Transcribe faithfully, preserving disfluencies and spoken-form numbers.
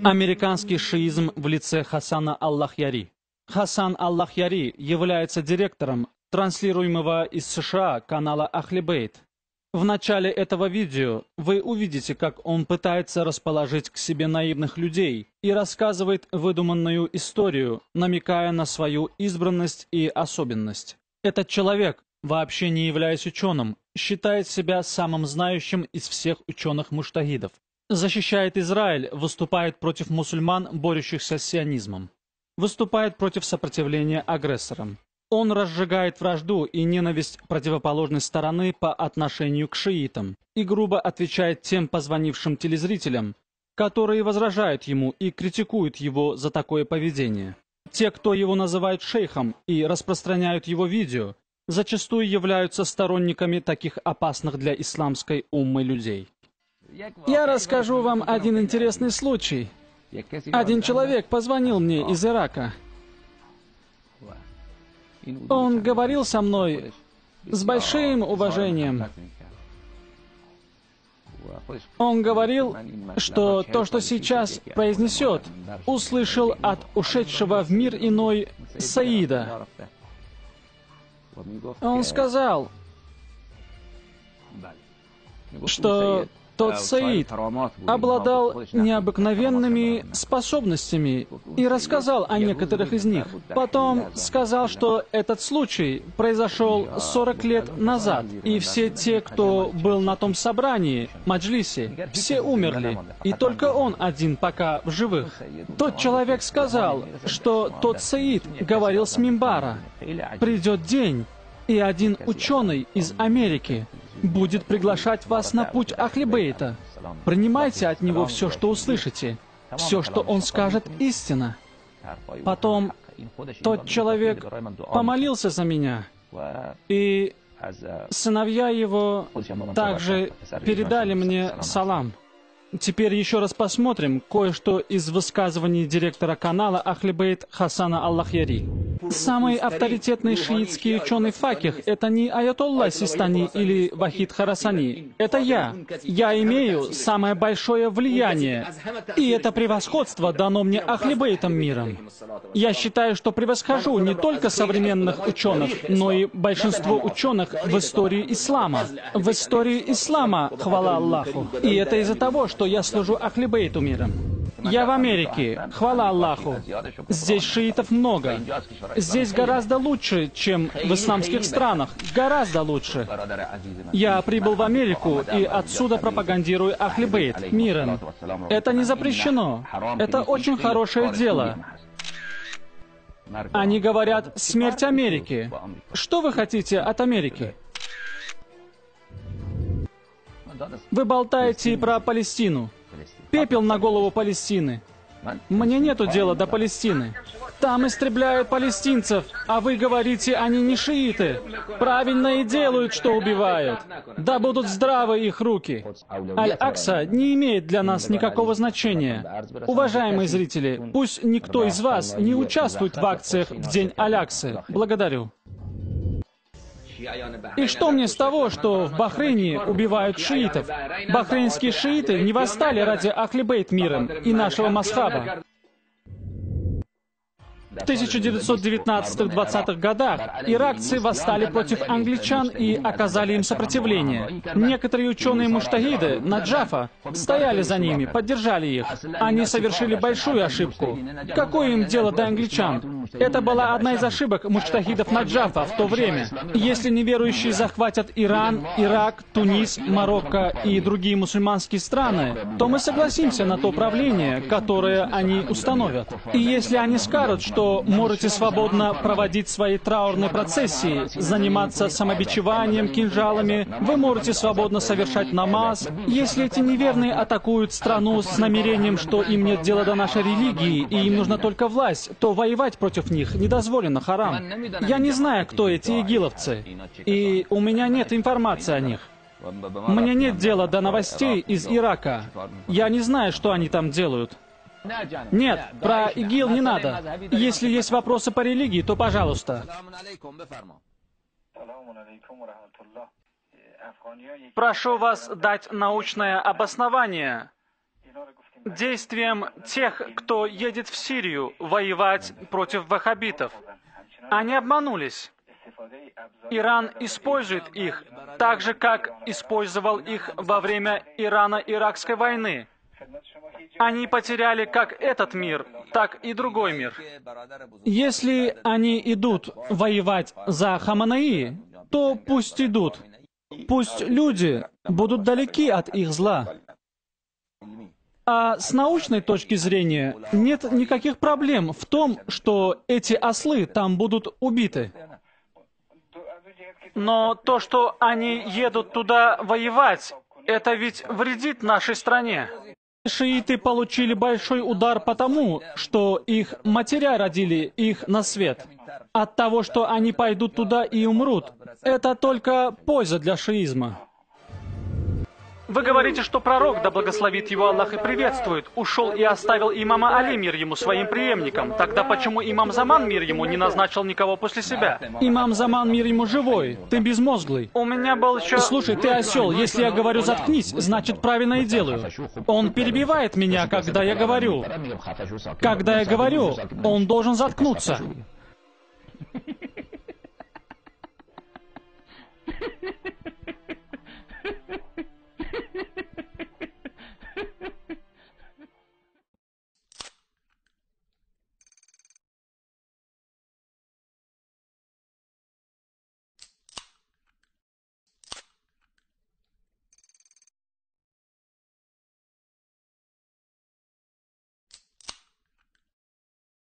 Американский шиизм в лице Хасана Аллахьяри. Хасан Аллахьяри является директором транслируемого из США канала Ахли Бейт. В начале этого видео вы увидите, как он пытается расположить к себе наивных людей и рассказывает выдуманную историю, намекая на свою избранность и особенность. Этот человек, вообще не являясь ученым, считает себя самым знающим из всех ученых-муджтагидов. Защищает Израиль, выступает против мусульман, борющихся с сионизмом. Выступает против сопротивления агрессорам. Он разжигает вражду и ненависть противоположной стороны по отношению к шиитам и грубо отвечает тем позвонившим телезрителям, которые возражают ему и критикуют его за такое поведение. Те, кто его называют шейхом и распространяют его видео, зачастую являются сторонниками таких опасных для исламской уммы людей. Я расскажу вам один интересный случай. Один человек позвонил мне из Ирака. Он говорил со мной с большим уважением. Он говорил, что то, что сейчас произнесет, услышал от ушедшего в мир иной Саида. Он сказал, что тот Саид обладал необыкновенными способностями и рассказал о некоторых из них. Потом сказал, что этот случай произошел сорок лет назад, и все те, кто был на том собрании, маджлисе, все умерли, и только он один пока в живых. Тот человек сказал, что тот Саид говорил с мимбара: «Придет день, и один ученый из Америки будет приглашать вас на путь Ахли Бейта. Принимайте от него все, что услышите. Все, что он скажет, истина». Потом тот человек помолился за меня, и сыновья его также передали мне салам. Теперь еще раз посмотрим кое-что из высказываний директора канала Ахли Бейт Хасана Аллахьяри. Самый авторитетный шиитский ученый факих — это не Аятолла Систани или Вахид Харасани. Это я. Я имею самое большое влияние. И это превосходство дано мне Ахли Бейтом миром. Я считаю, что превосхожу не только современных ученых, но и большинство ученых в истории ислама. В истории ислама, хвала Аллаху. И это из-за того, что я служу Ахли Бейту миром. Я в Америке, хвала Аллаху. Здесь шиитов много. Здесь гораздо лучше, чем в исламских странах. Гораздо лучше. Я прибыл в Америку и отсюда пропагандирую Ахли Бейт миром. Это не запрещено. Это очень хорошее дело. Они говорят «смерть Америке». Что вы хотите от Америки? Вы болтаете про Палестину. Пепел на голову Палестины. Мне нету дела до Палестины. Там истребляют палестинцев, а вы говорите, они не шииты. Правильно и делают, что убивают. Да будут здравы их руки. Аль-Акса не имеет для нас никакого значения. Уважаемые зрители, пусть никто из вас не участвует в акциях в день Аль-Аксы. Благодарю. И что мне с того, что в Бахрейне убивают шиитов? Бахрейнские шииты не восстали ради Ахли Бейт миром и нашего масхаба. В тысяча девятьсот девятнадцатых-двадцатых годах иракцы восстали против англичан и оказали им сопротивление. Некоторые ученые-муджтагиды Наджафа стояли за ними, поддержали их. Они совершили большую ошибку. Какое им дело до англичан? Это была одна из ошибок муджтагидов Наджафа в то время. Если неверующие захватят Иран, Ирак, Тунис, Марокко и другие мусульманские страны, то мы согласимся на то правление, которое они установят. И если они скажут, что можете свободно проводить свои траурные процессии, заниматься самобичеванием, кинжалами, вы можете свободно совершать намаз. Если эти неверные атакуют страну с намерением, что им нет дела до нашей религии, и им нужна только власть, то воевать против них не дозволено, харам. Я не знаю, кто эти игиловцы, и у меня нет информации о них. Мне нет дела до новостей из Ирака. Я не знаю, что они там делают. Нет, про ИГИЛ не надо. Если есть вопросы по религии, то пожалуйста. Прошу вас дать научное обоснование действиям тех, кто едет в Сирию воевать против ваххабитов. Они обманулись. Иран использует их так же, как использовал их во время Ирано-Иракской войны. Они потеряли как этот мир, так и другой мир. Если они идут воевать за Хаманаи, то пусть идут. Пусть люди будут далеки от их зла. А с научной точки зрения нет никаких проблем в том, что эти ослы там будут убиты. Но то, что они едут туда воевать, это ведь вредит нашей стране. Шииты получили большой удар потому, что их матеря родили их на свет. От того, что они пойдут туда и умрут, это только польза для шиизма. Вы говорите, что пророк, да благословит его Аллах и приветствует, ушел и оставил имама Али, мир ему, своим преемником. Тогда почему имам Заман, мир ему, не назначил никого после себя? Имам Заман, мир ему, живой. Ты безмозглый. У меня был еще... Слушай, ты осел, если я говорю «заткнись», значит правильно и делаю. Он перебивает меня, когда я говорю. Когда я говорю, он должен заткнуться.